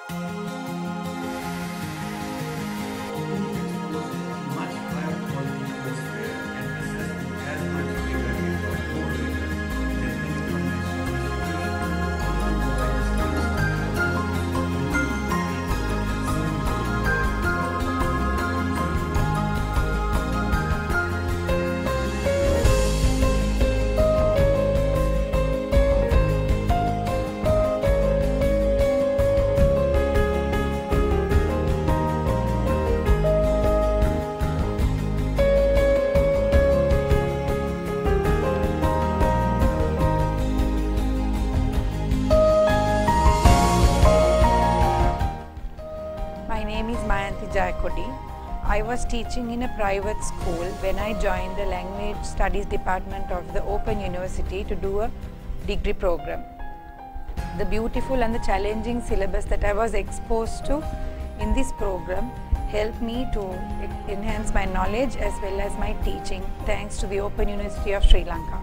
Much higher quality courseware and assessment as much frequently for more rigor than any conventional My name is Mayanti Jayakodi. I was teaching in a private school when I joined the Language Studies Department of the Open University to do a degree program. The beautiful and the challenging syllabus that I was exposed to in this program helped me to enhance my knowledge as well as my teaching, thanks to the Open University of Sri Lanka.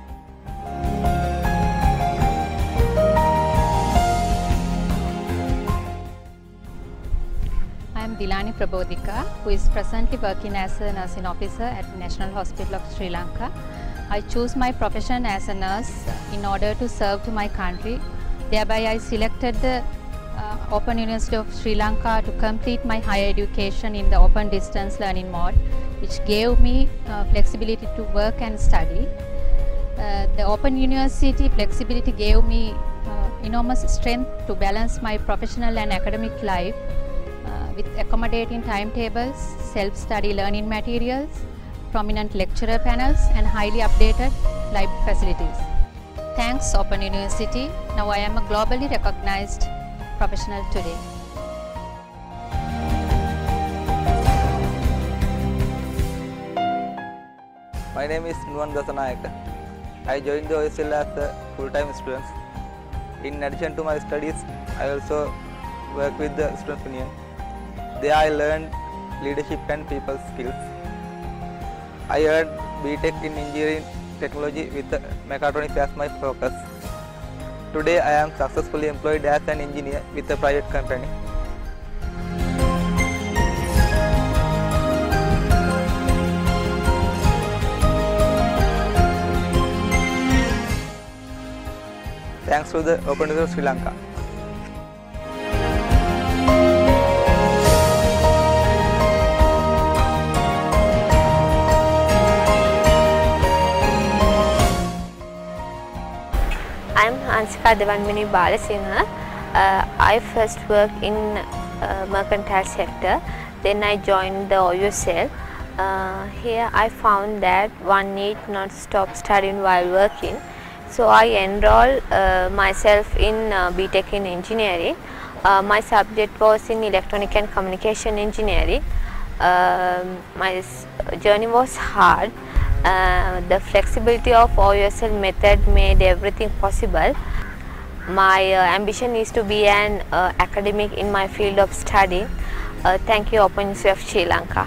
I am Dilani Prabodhika, who is presently working as a nursing officer at National Hospital of Sri Lanka. I chose my profession as a nurse in order to serve to my country. Thereby, I selected the Open University of Sri Lanka to complete my higher education in the open distance learning mode, which gave me flexibility to work and study. The Open University flexibility gave me enormous strength to balance my professional and academic life with accommodating timetables, self-study learning materials, prominent lecturer panels and highly updated library facilities. Thanks Open University, now I am a globally recognized professional today. My name is Nuwan Dasanayaka. I joined the OSL as a full-time student. In addition to my studies, I also work with the Student Union. There I learned leadership and people skills. I earned BTech in Engineering Technology with mechatronics as my focus. Today I am successfully employed as an engineer with a private company. Thanks to the Open University of Sri Lanka. I am Hansika Devanmini Balasinghe. I first worked in mercantile sector, then I joined the OUSL. Here I found that one need not stop studying while working. So I enrolled myself in BTech in engineering. My subject was in electronic and communication engineering. My journey was hard. The flexibility of OUSL method made everything possible. My ambition is to be an academic in my field of study. Thank you Open University of Sri Lanka.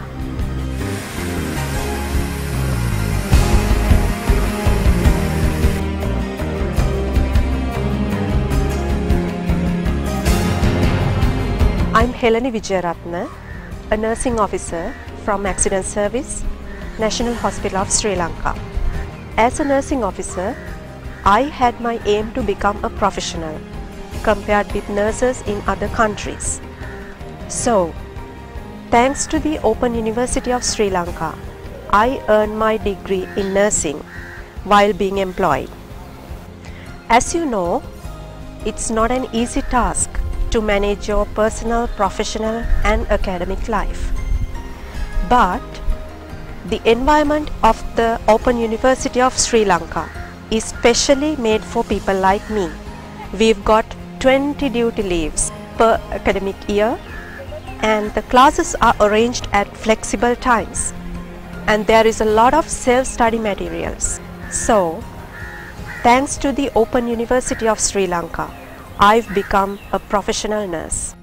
I'm Helani Vijayaratna, a nursing officer from Accident Service, National Hospital of Sri Lanka. As a nursing officer, I had my aim to become a professional compared with nurses in other countries. So, thanks to the Open University of Sri Lanka, I earned my degree in nursing while being employed. As you know, it's not an easy task to manage your personal, professional and academic life. But the environment of the Open University of Sri Lanka is specially made for people like me. We've got 20 duty leaves per academic year and the classes are arranged at flexible times and there is a lot of self-study materials. So, thanks to the Open University of Sri Lanka, I've become a professional nurse.